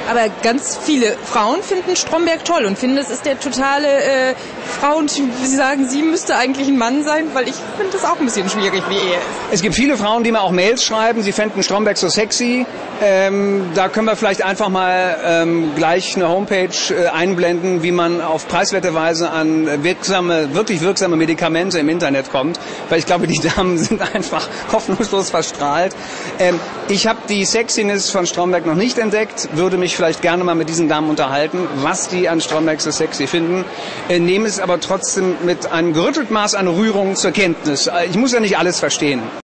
Aber ganz viele Frauen finden Stromberg toll und finden, das ist der totale Frauentyp. Sie sagen, sie müsste eigentlich ein Mann sein, weil ich finde das auch ein bisschen schwierig, wie er ist. Es gibt viele Frauen, die mir auch Mails schreiben, sie fänden Stromberg so sexy. Da können wir vielleicht einfach mal gleich eine Homepage einblenden, wie man auf preiswerte Weise an wirklich wirksame Medikamente im Internet kommt. Weil ich glaube, die Damen sind einfach hoffnungslos verstrahlt. Ich habe die Sexiness von Stromberg noch nicht entdeckt, würde mich vielleicht gerne mal mit diesen Damen unterhalten, was die an Stromberg so sexy finden. Nehme es aber trotzdem mit einem gerüttelten Maß an Rührung zur Kenntnis. Ich muss ja nicht alles verstehen.